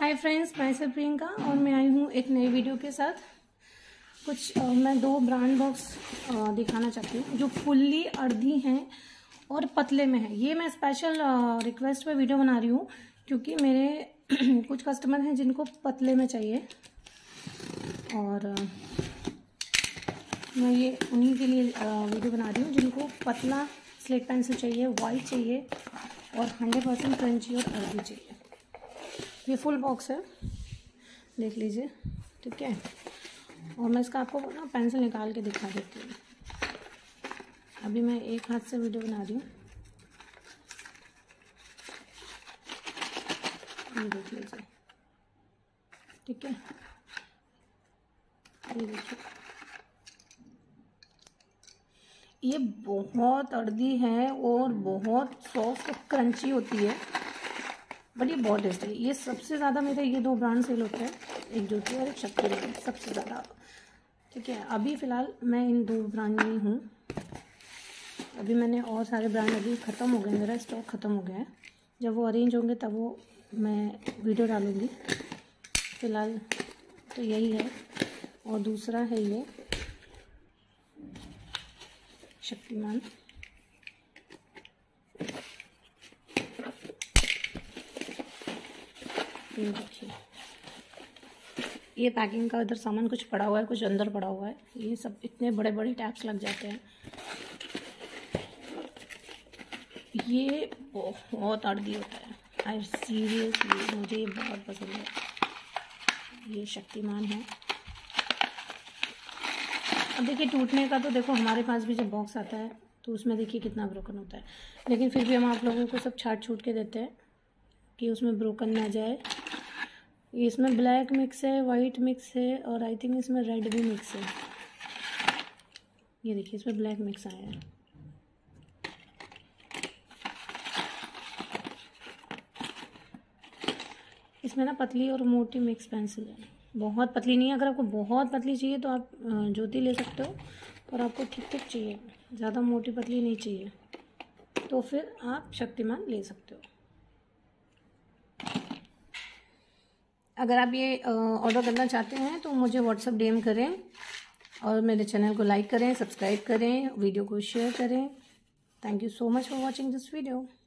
Hi friends, मैं से प्रियंका और मैं आई हूँ एक नई वीडियो के साथ। मैं दो ब्रांड बॉक्स दिखाना चाहती हूँ जो फुल्ली अर्धी हैं और पतले में है। ये मैं स्पेशल रिक्वेस्ट पे वीडियो बना रही हूँ क्योंकि मेरे कुछ कस्टमर हैं जिनको पतले में चाहिए और मैं ये उन्हीं के लिए वीडियो बना रही हूँ जिनको पतला स्लेट पेंसिल चाहिए, वाइट चाहिए और 100% क्रंची और अर्धी चाहिए। ये फुल बॉक्स है, देख लीजिए, ठीक है। और मैं इसका आपको ना पेंसिल निकाल के दिखा देती हूँ। अभी मैं एक हाथ से वीडियो बना रही हूँ, ये देख लीजिए, ठीक है। ये देखिए, ये बहुत अर्धी है और बहुत सॉफ्ट क्रंची होती है, बट ये बहुत टेस्टी है। ये सबसे ज़्यादा मेरे ये दो ब्रांड सेल होते हैं, एक ज्योति और एक शक्तिमान, सबसे ज़्यादा, ठीक है। अभी फ़िलहाल मैं इन दो ब्रांड में ही हूँ। अभी मैंने और सारे ब्रांड अभी ख़त्म हो गए, मेरा स्टॉक ख़त्म हो गया है। जब वो अरेंज होंगे तब वो मैं वीडियो डालूँगी। फ़िलहाल तो यही है और दूसरा है ये शक्तिमान। ये देखिए, ये पैकिंग का इधर सामान कुछ पड़ा हुआ है, कुछ अंदर पड़ा हुआ है। ये सब इतने बड़े बड़े टैप्स लग जाते हैं। ये बहुत अर्दी होता है, आई सीरियसली, मुझे ये बहुत पसंद है। ये शक्तिमान है। अब देखिए, टूटने का तो देखो, हमारे पास भी जब बॉक्स आता है तो उसमें देखिए कितना ब्रोकन होता है, लेकिन फिर भी हम आप लोगों को सब छाट छूट के देते हैं कि उसमें ब्रोकन ना जाए। इसमें ब्लैक मिक्स है, वाइट मिक्स है और आई थिंक इसमें रेड भी मिक्स है। ये देखिए, इसमें ब्लैक मिक्स आया है। इसमें ना पतली और मोटी मिक्स पेंसिल है, बहुत पतली नहीं है। अगर आपको बहुत पतली चाहिए तो आप ज्योति ले सकते हो, और आपको ठीक ठीक चाहिए, ज़्यादा मोटी पतली नहीं चाहिए तो फिर आप शक्तिमान ले सकते हो। अगर आप ये ऑर्डर करना चाहते हैं तो मुझे व्हाट्सएप DM करें और मेरे चैनल को लाइक करें, सब्सक्राइब करें, वीडियो को शेयर करें। Thank you so much for watching this video.